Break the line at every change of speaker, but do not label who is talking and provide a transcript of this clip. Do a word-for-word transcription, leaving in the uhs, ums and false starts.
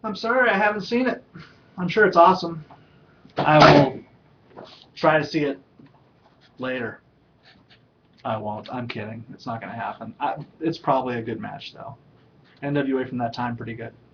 I'm sorry, I haven't seen it. I'm sure it's awesome. I will try to see it later. I won't. I'm kidding. It's not going to happen. I, it's probably a good match, though. N W A from that time, pretty good.